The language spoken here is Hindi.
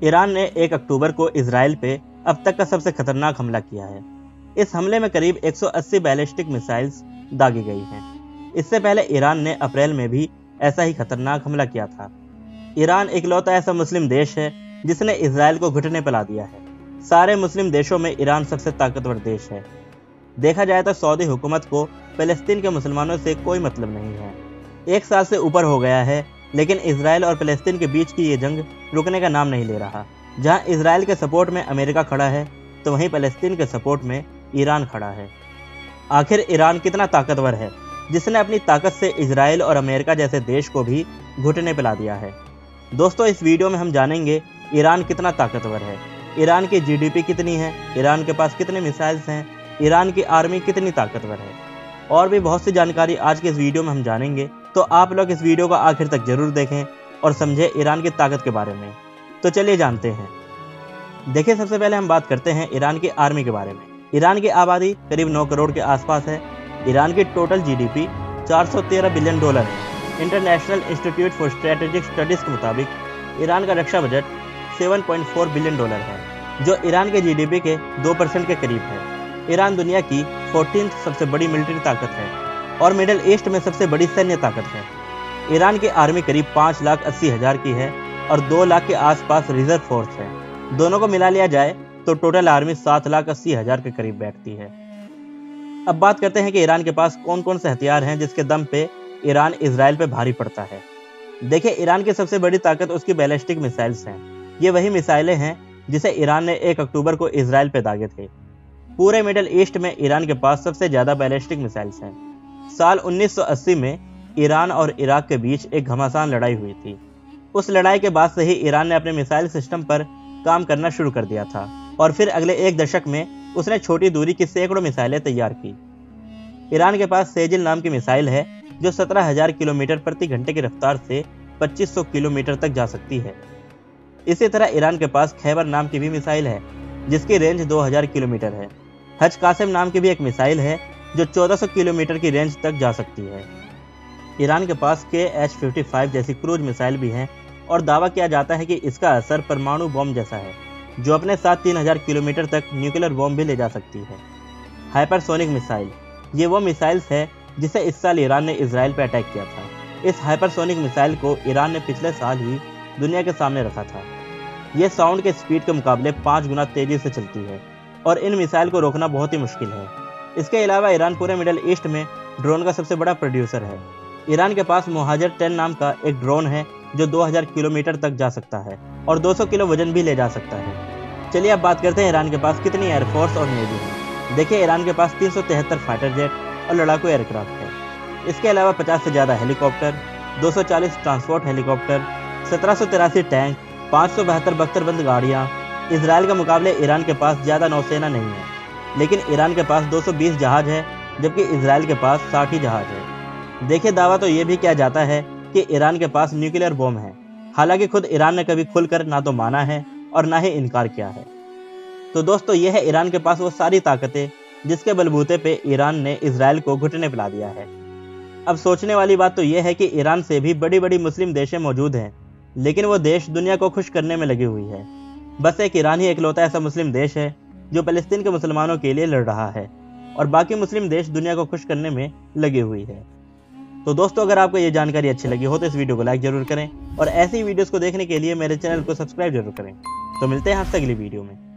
ईरान ने 1 अक्टूबर को इजराइल पे अब तक का सबसे खतरनाक हमला किया है। इस हमले में करीब 180 बैलिस्टिक मिसाइल्स दागी गई हैं। इससे पहले ईरान ने अप्रैल में भी ऐसा ही खतरनाक हमला किया था। ईरान इकलौता ऐसा मुस्लिम देश है जिसने इजराइल को घुटने पर ला दिया है। सारे मुस्लिम देशों में ईरान सबसे ताकतवर देश है। देखा जाए तो सऊदी हुकूमत को फ़लस्तीन के मुसलमानों से कोई मतलब नहीं है। 1 साल से ऊपर हो गया है, लेकिन इजराइल और फ़लस्तीन के बीच की ये जंग रुकने का नाम नहीं ले रहा। जहां इजराइल के सपोर्ट में अमेरिका खड़ा है, तो वहीं फ़लस्तीन के सपोर्ट में ईरान खड़ा है। आखिर ईरान कितना ताकतवर है, जिसने अपनी ताकत से इजराइल और अमेरिका जैसे देश को भी घुटने पर ला दिया है। दोस्तों, इस वीडियो में हम जानेंगे ईरान कितना ताकतवर है, ईरान की जीडीपी कितनी है, ईरान के पास कितने मिसाइल्स हैं, ईरान की आर्मी कितनी ताकतवर है, और भी बहुत सी जानकारी आज के इस वीडियो में हम जानेंगे। तो आप लोग इस वीडियो को आखिर तक जरूर देखें और समझें ईरान की ताकत के बारे में। तो चलिए जानते हैं। देखिए, सबसे पहले हम बात करते हैं ईरान की आर्मी के बारे में। ईरान की आबादी करीब 9 करोड़ के आसपास है। ईरान की टोटल जीडीपी $413 बिलियन है। International Institute for Strategic Studies के मुताबिक ईरान का रक्षा बजट $7.4 बिलियन है, जो ईरान के जीडीपी के 2% के करीब है। ईरान दुनिया की 14th सबसे बड़ी मिलिट्री ताकत है और मिडिल ईस्ट में सबसे बड़ी सैन्य ताकत है। ईरान की आर्मी करीब 5,80,000 की है और 2 लाख के आसपास रिजर्व फोर्स है। दोनों को मिला लिया जाए तो टोटल आर्मी 7,80,000 के करीब बैठती है। अब बात करते हैं कि ईरान के पास कौन कौन से हथियार हैं जिसके दम पे ईरान इजराइल पे भारी पड़ता है। देखिए, ईरान की सबसे बड़ी ताकत उसकी बैलिस्टिक मिसाइल्स हैं। ये वही मिसाइलें हैं जिसे ईरान ने 1 अक्टूबर को इजराइल पे दागे थे। पूरे मिडिल ईस्ट में ईरान के पास सबसे ज्यादा बैलिस्टिक मिसाइल्स हैं। साल 1980 में ईरान और इराक के बीच एक घमासान लड़ाई हुई थी। उस लड़ाई के बाद से ही ईरान ने अपने मिसाइल सिस्टम पर काम करना शुरू कर दिया था और फिर अगले 1 दशक में उसने छोटी दूरी की सैकड़ों मिसाइलें तैयार की। ईरान के पास सेजिल नाम की मिसाइल है जो 17,000 किलोमीटर प्रति घंटे की रफ्तार से 2500 किलोमीटर तक जा सकती है। इसी तरह ईरान के पास खैबर नाम की भी मिसाइल है जिसकी रेंज 2000 किलोमीटर है। हज कासिम नाम की भी एक मिसाइल है जो 1400 किलोमीटर की रेंज तक जा सकती है। ईरान के पास KH-55 जैसी क्रूज मिसाइल भी हैं और दावा किया जाता है कि इसका असर परमाणु बम जैसा है, जो अपने साथ 3000 किलोमीटर तक न्यूक्लियर बम भी ले जा सकती है। हाइपरसोनिक मिसाइल, ये वो मिसाइल्स है जिसे इस साल ईरान ने इजराइल पर अटैक किया था। इस हाइपरसोनिक मिसाइल को ईरान ने पिछले साल ही दुनिया के सामने रखा था। ये साउंड के स्पीड के मुकाबले 5 गुना तेजी से चलती है और इन मिसाइल को रोकना बहुत ही मुश्किल है। इसके अलावा ईरान पूरे मिडिल ईस्ट में ड्रोन का सबसे बड़ा प्रोड्यूसर है। ईरान के पास मोहाजिर 10 नाम का एक ड्रोन है जो 2000 किलोमीटर तक जा सकता है और 200 किलो वजन भी ले जा सकता है। चलिए अब बात करते हैं ईरान के पास कितनी एयरफोर्स और नेवी है। देखिए, ईरान के पास 373 फाइटर जेट और लड़ाकू एयरक्राफ्ट है। इसके अलावा 50 से ज़्यादा हेलीकॉप्टर, 240 ट्रांसपोर्ट हेलीकॉप्टर, 1783 टैंक, 572 बख्तरबंद गाड़ियाँ। इजराइल के मुकाबले ईरान के पास ज़्यादा नौसेना नहीं है, लेकिन ईरान के पास 220 जहाज है जबकि इजराइल के पास 60 ही जहाज है। देखिए, दावा तो ये भी किया जाता है कि ईरान के पास न्यूक्लियर बम है। हालांकि खुद ईरान ने कभी खुलकर ना तो माना है और ना ही इनकार किया है। तो दोस्तों, ये है ईरान के पास वो सारी ताकतें जिसके बलबूते पे ईरान ने इजराइल को घुटने पर ला दिया है। अब सोचने वाली बात तो ये है कि ईरान से भी बड़ी बड़ी मुस्लिम देशें मौजूद हैं, लेकिन वो देश दुनिया को खुश करने में लगी हुई है। बस एक ईरान ही इकलौता ऐसा मुस्लिम देश है जो फ़लस्तीन के मुसलमानों के लिए लड़ रहा है और बाकी मुस्लिम देश दुनिया को खुश करने में लगी हुई है। तो दोस्तों, अगर आपको ये जानकारी अच्छी लगी हो तो इस वीडियो को लाइक जरूर करें और ऐसी वीडियोस को देखने के लिए मेरे चैनल को सब्सक्राइब जरूर करें। तो मिलते हैं आपसे अगली वीडियो में।